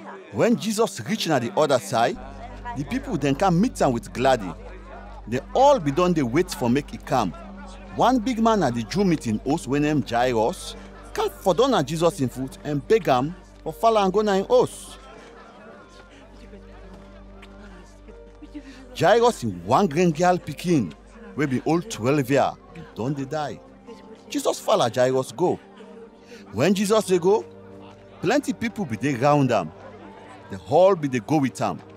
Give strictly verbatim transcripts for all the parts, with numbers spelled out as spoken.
When Jesus reach na the other side, the people then come meet am with gladly. They all be done dey wait for make e come. One big man at the Jew meeting host wey name Jairus come for down at Jesus in foot and beg am for follow am go na him house. Jairus in one grand girl pikin wey be old twelve year don dey die. Jesus follow Jairus go. When Jesus dey go, plenty people be dey round am. The whole be dey go with am.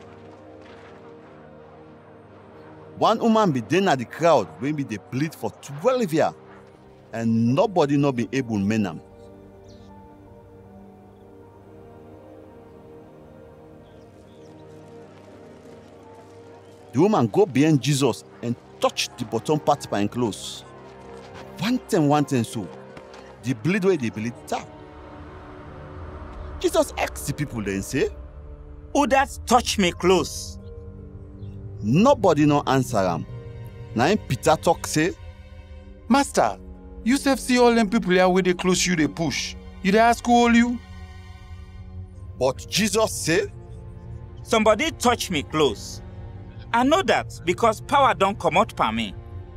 One woman be dey na the crowd wey be dey bleed for twelve years, and nobody no be able to mend am. The woman go behind Jesus and touch the bottom part of him clothes. One time, one time so, the bleed wey dey bleed stop. Jesus ask the people then say, "Who that touch me close?" Nobody no answer am. Na him Peter talk say, "Master, you sef see all them people here wey dey close you dey push. You dey ask who hold you?" But Jesus say, "Somebody touch me close. I know that because power don comot for me."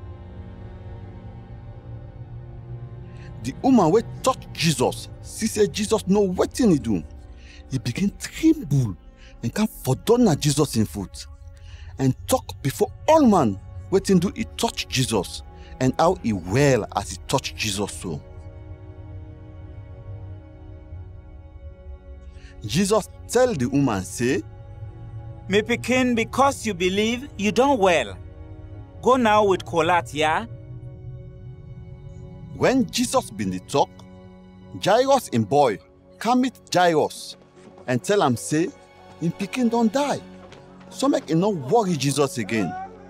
The woman wey touch Jesus see say Jesus know wetin he do. He begin tremble and come for down na Jesus in foot and talk before all man wetin do he touch Jesus and how he well as he touch Jesus so. Jesus tell the woman say, "Me pikin, because you believe, you don well. Go now with kolat, yeah?" When Jesus been dey talk, Jairus in boy come meet Jairus and tell am say him pikin don die, so make e no worry Jesus again.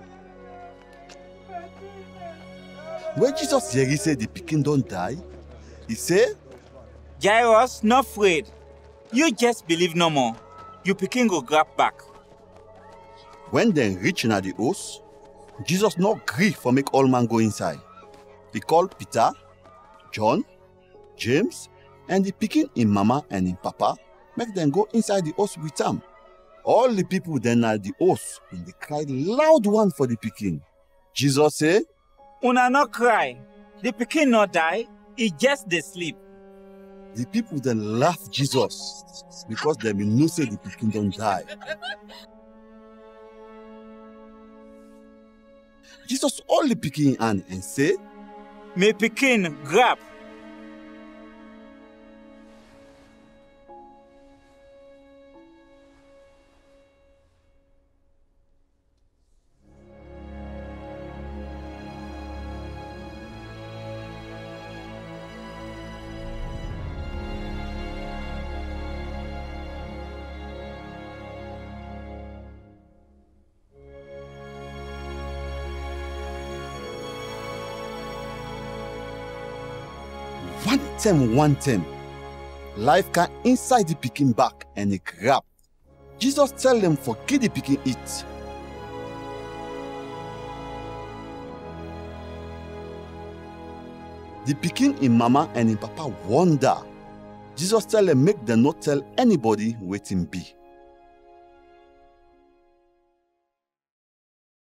When Jesus hear say the pikin don die, he say, "Jairus, no afraid. You just believe no more. Your pikin go grab back." When they reach na the house, Jesus no gree for make all man go inside. He call Peter, John, James, and the pikin in mama and in papa, make them go inside the house with am. All the people then at the house, and they cried loud one for the pikin. Jesus say, "Una no cry. The pikin no die. He just dey sleep." The people then laugh Jesus because they be know say the pikin don't die. Jesus hold the pikin hand and say, "Me pikin, grab." One time, one time, life can inside the pikin back and he grab. Jesus tell them for give the pikin eat. The pikin in mama and in papa wonder. Jesus tell them make them not tell anybody wetin be.